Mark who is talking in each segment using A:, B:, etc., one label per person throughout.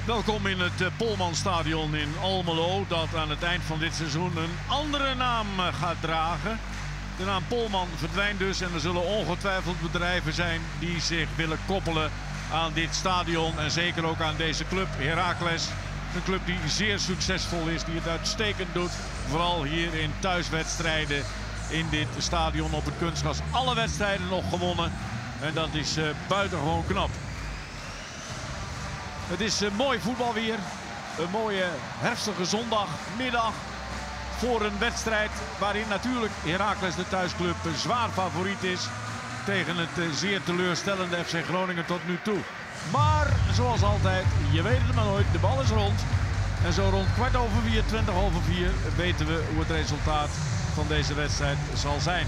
A: Welkom in het Polmanstadion in Almelo, dat aan het eind van dit seizoen een andere naam gaat dragen. De naam Polman verdwijnt dus en er zullen ongetwijfeld bedrijven zijn die zich willen koppelen aan dit stadion en zeker ook aan deze club, Heracles. Een club die zeer succesvol is, die het uitstekend doet. Vooral hier in thuiswedstrijden in dit stadion op het kunstgras. Alle wedstrijden nog gewonnen en dat is buitengewoon knap. Het is mooi voetbalweer. Een mooie herfstige zondagmiddag voor een wedstrijd waarin natuurlijk Heracles, de thuisclub, zwaar favoriet is tegen het zeer teleurstellende FC Groningen tot nu toe. Maar zoals altijd, je weet het maar nooit, de bal is rond. En zo rond 4:15, 4:20 weten we hoe het resultaat van deze wedstrijd zal zijn.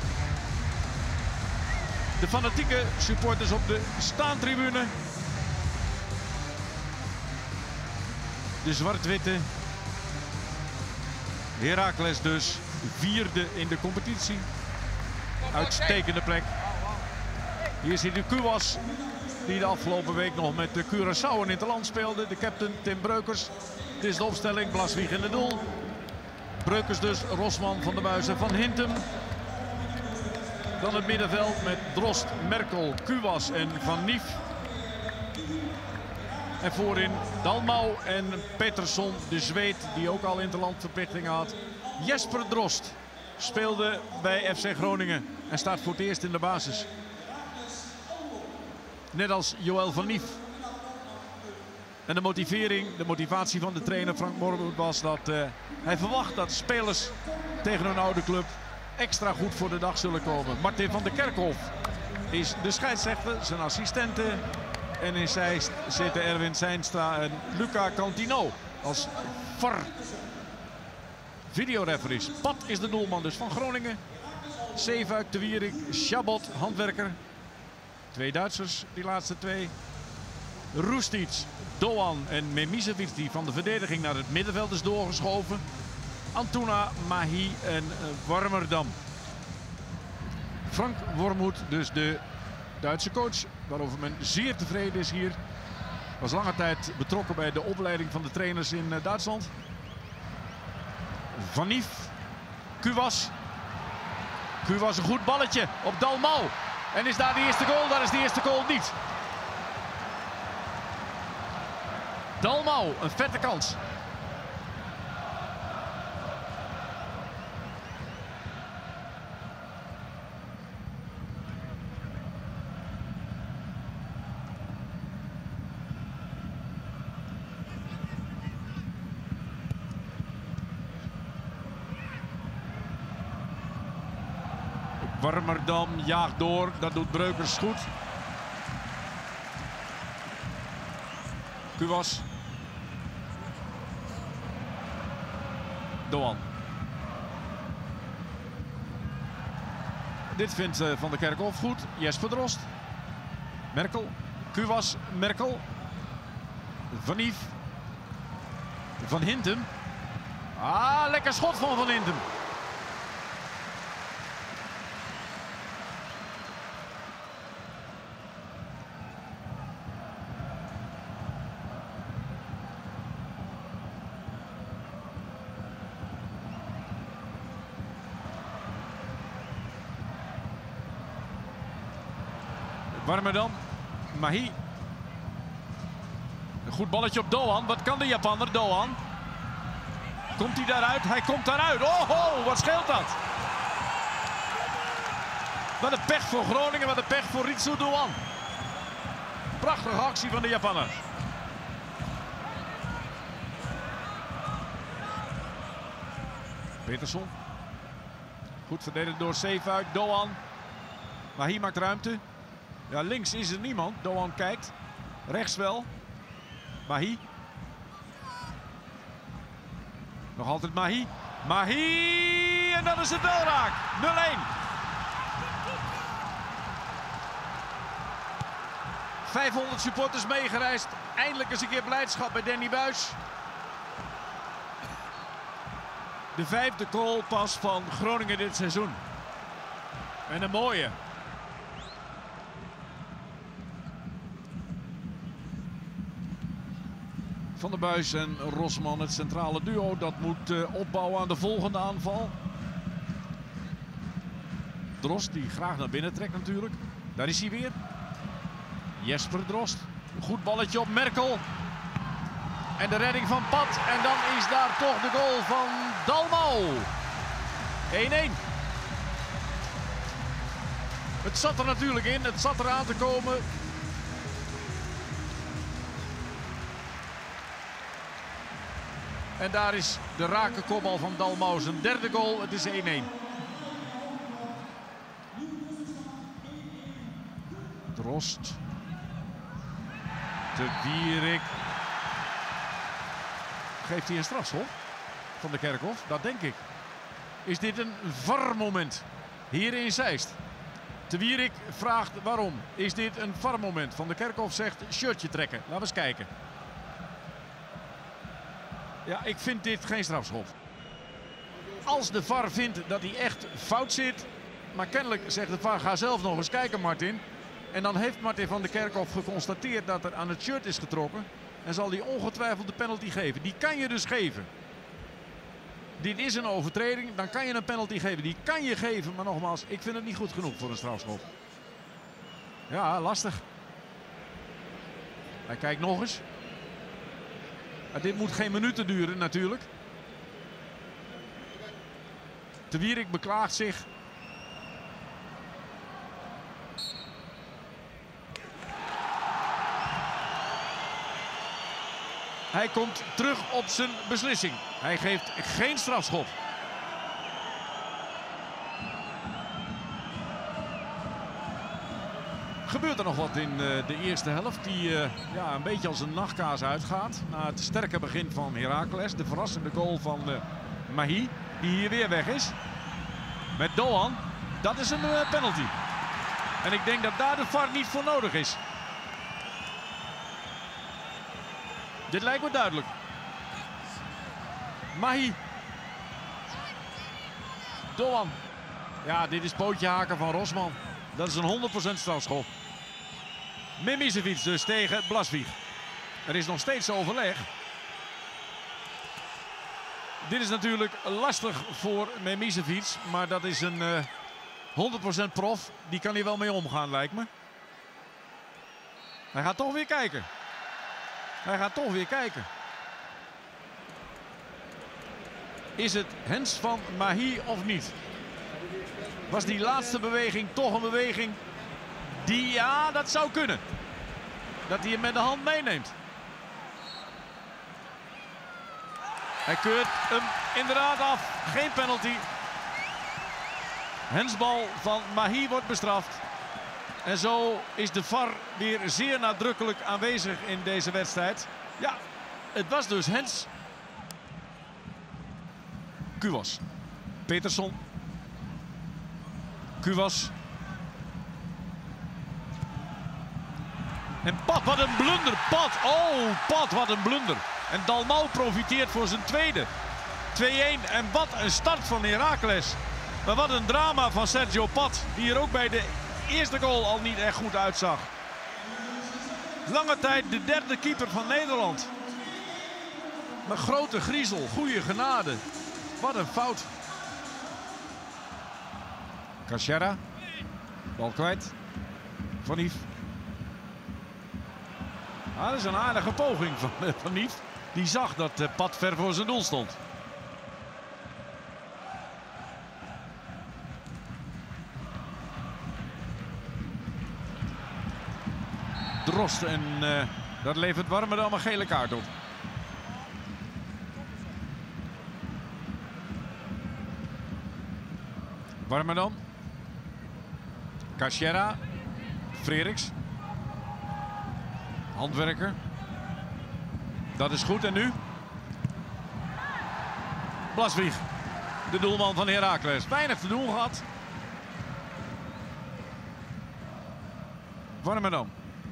A: De fanatieke supporters op de staantribune. De zwart-witte. Heracles dus vierde in de competitie. Uitstekende plek. Hier zit de Kuwas, die de afgelopen week nog met de Curaçao in het land speelde. De captain Tim Breukers. Dit is de opstelling. Blaswieg in het doel. Breukers dus, Rosman, Van der Buis en Van Hintem. Dan het middenveld met Drost, Merkel, Kuwas en Van Nief. En voorin Dalmau en Petersson, de Zweed, die ook al interlandverplichtingen had. Jesper Drost speelde bij FC Groningen en staat voor het eerst in de basis. Net als Joël van Nief. En de motivatie van de trainer Frank Morgenmoet was dat hij verwacht dat spelers tegen een oude club extra goed voor de dag zullen komen. Martin van der Kerkhof is de scheidsrechter, zijn assistenten. En in Zeist zitten Erwin Zijnstra en Luca Cantino als VAR videoreferees. Pat is de doelman dus van Groningen. Zeefuik, de Wierik, Chabot, handwerker. Twee Duitsers, die laatste twee. Roestic, Doan en Memisevic, die van de verdediging naar het middenveld is doorgeschoven. Antuna, Mahi en Warmerdam. Frank Wormoed, dus de Duitse coach, waarover men zeer tevreden is hier. Was lange tijd betrokken bij de opleiding van de trainers in Duitsland. Van Nief, Kuwas. Kuwas een goed balletje op Dalmau. En is daar de eerste goal? Daar is de eerste goal niet. Dalmau, een vette kans. Warmerdam jaagt door, dat doet Breukers goed. Kuwas. Doan. Dit vindt Van der Kerkhof goed. Jesper Drost. Merkel. Kuwas. Merkel. Van Nief. Van Hintem. Ah, lekker schot van Van Hintem. Warmerdam, Mahi. Een goed balletje op Doan. Wat kan de Japanner, Doan? Komt hij daaruit? Hij komt daaruit. Oh, wat scheelt dat? Wat een pech voor Groningen, wat een pech voor Ritsu Doan. Prachtige actie van de Japanner. Petersson. Goed verdedigd door Zeefuik, Doan. Mahi maakt ruimte. Ja, links is er niemand. Doan kijkt. Rechts wel. Mahi. Nog altijd Mahi. Mahi! En dan is het wel raak. 0-1. 500 supporters meegereisd. Eindelijk eens een keer blijdschap bij Danny Buis. De 5e goal pas van Groningen dit seizoen. En een mooie. Van der Buijs en Rosman, het centrale duo, dat moet opbouwen aan de volgende aanval. Drost, die graag naar binnen trekt natuurlijk. Daar is hij weer. Jesper Drost. Goed balletje op Merkel. En de redding van Pat. En dan is daar toch de goal van Dalmau. 1-1. Het zat er natuurlijk in. Het zat eraan te komen. En daar is de rake kopbal van Dalmau. Zijn derde goal. Het is 1-1. Drost. De Wierik. Geeft hij een strafschop van de Kerkhof? Dat denk ik. Is dit een VAR-moment hier in Zeist? De Wierik vraagt waarom. Is dit een VAR-moment? Van de Kerkhof zegt shirtje trekken. Laten we eens kijken. Ja, ik vind dit geen strafschop. Als de VAR vindt dat hij echt fout zit. Maar kennelijk zegt de VAR, ga zelf nog eens kijken, Martin. En dan heeft Martin van der Kerkhof geconstateerd dat er aan het shirt is getrokken. En zal hij ongetwijfeld de penalty geven. Die kan je dus geven. Dit is een overtreding, dan kan je een penalty geven. Die kan je geven, maar nogmaals, ik vind het niet goed genoeg voor een strafschop. Ja, lastig. Hij kijkt nog eens. Maar dit moet geen minuten duren natuurlijk. De Wierik beklaagt zich. Hij komt terug op zijn beslissing. Hij geeft geen strafschop. Gebeurt er nog wat in de eerste helft die ja, een beetje als een nachtkaas uitgaat. Na het sterke begin van Heracles. De verrassende goal van Mahi, die hier weer weg is. Met Doan. Dat is een penalty. En ik denk dat daar de VAR niet voor nodig is. Dit lijkt me duidelijk. Mahi. Doan. Ja, dit is pootje haken van Rosman. Dat is een 100% strafschop. Memisevic dus tegen Blaswieg. Er is nog steeds overleg. Dit is natuurlijk lastig voor Memisevic. Maar dat is een 100% prof. Die kan hier wel mee omgaan, lijkt me. Hij gaat toch weer kijken. Hij gaat toch weer kijken. Is het hens van Mahi of niet? Was die laatste beweging toch een beweging die, ja, dat zou kunnen. Dat hij hem met de hand meeneemt. Hij keurt hem inderdaad af. Geen penalty. Hensbal van Mahi wordt bestraft. En zo is de VAR weer zeer nadrukkelijk aanwezig in deze wedstrijd. Ja, het was dus hens. Kuwas. Peterson. Kuwas. En Pat, wat een blunder. Pat, oh Pat, wat een blunder. En Dalmau profiteert voor zijn tweede. 2-1 en wat een start van Heracles. Maar wat een drama van Sergio Pat, die er ook bij de eerste goal al niet echt goed uitzag. Lange tijd de derde keeper van Nederland. Maar grote griezel, goede genade. Wat een fout. Cachera. Bal kwijt. Van Nief. Ah, dat is een aardige poging van Nief. Die zag dat Pat ver voor zijn doel stond. Drost en dat levert Warmerdam een gele kaart op. Warmerdam. Cachera. Freriks. Handwerker. Dat is goed en nu? Blaswieg. De doelman van Heracles. Weinig te doen gehad. Warmerdam.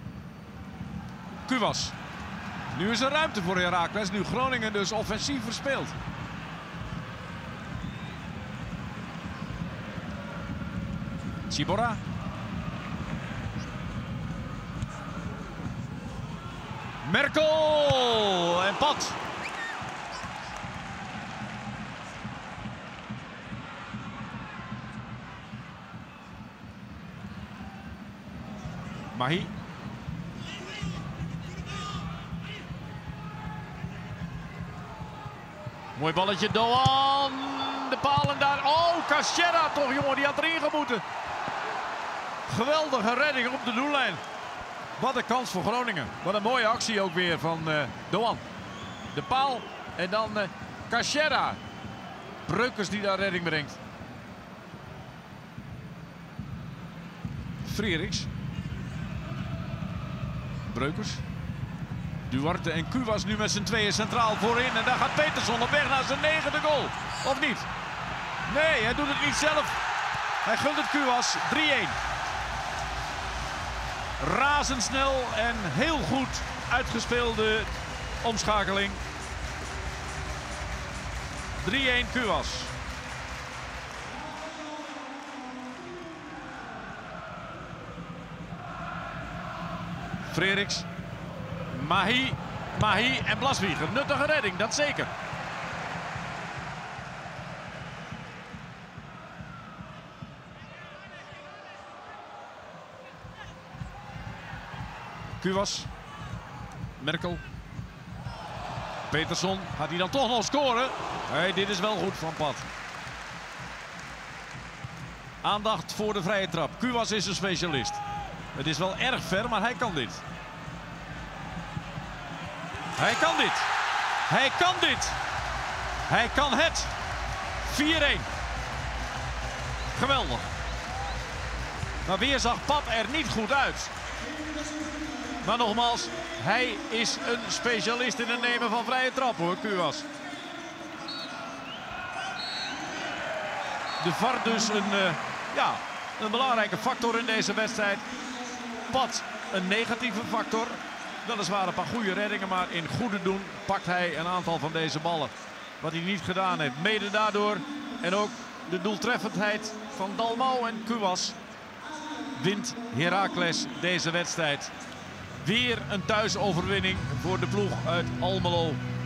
A: Kuwas. Nu is er ruimte voor Heracles. Nu Groningen dus offensief verspeelt. Cibora. Merkel en Pat. Mahi. Mooi balletje, Doan. De palen daar. Oh, Caschera toch, jongen. Die had erin gemoeten. Geweldige redding op de doellijn. Wat een kans voor Groningen. Wat een mooie actie ook weer van Doan. De paal en dan Caschera. Breukers die daar redding brengt. Freriks. Breukers. Duarte en Kuwas nu met z'n tweeën centraal voorin. En daar gaat Peterson op weg naar zijn 9e goal. Of niet? Nee, hij doet het niet zelf. Hij gunt het Kuwas. 3-1. Razendsnel en heel goed uitgespeelde omschakeling. 3-1 Kuwas. Freriks. Mahi en Blaswieger. Nuttige redding, dat zeker. Kuwas. Merkel. Peterson. Gaat hij dan toch nog scoren? Nee, dit is wel goed van Pat. Aandacht voor de vrije trap. Kuwas is een specialist. Het is wel erg ver, maar hij kan dit. Hij kan dit. Hij kan dit. Hij kan het. 4-1. Geweldig. Maar weer zag Pat er niet goed uit. Maar nogmaals, hij is een specialist in het nemen van vrije trap, hoor, Kuwas. De VAR dus een belangrijke factor in deze wedstrijd. Pat een negatieve factor. Weliswaar een paar goede reddingen, maar in goede doen pakt hij een aantal van deze ballen. Wat hij niet gedaan heeft. Mede daardoor en ook de doeltreffendheid van Dalmau en Kuwas wint Heracles deze wedstrijd. Weer een thuisoverwinning voor de ploeg uit Almelo.